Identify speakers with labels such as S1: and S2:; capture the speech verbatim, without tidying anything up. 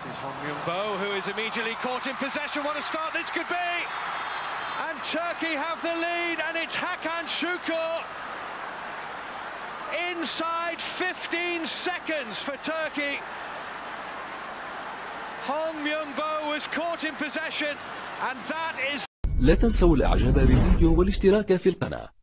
S1: This is Hong Myung-bo, who is immediately caught in possession. What a start this could be! And Turkey have the lead, and it's Hakan Sukur. Inside fifteen seconds for Turkey. Hong Myung-bo was caught in possession, and that is...
S2: لا تنسوا الاعجاب بالفيديو والاشتراك في القناة.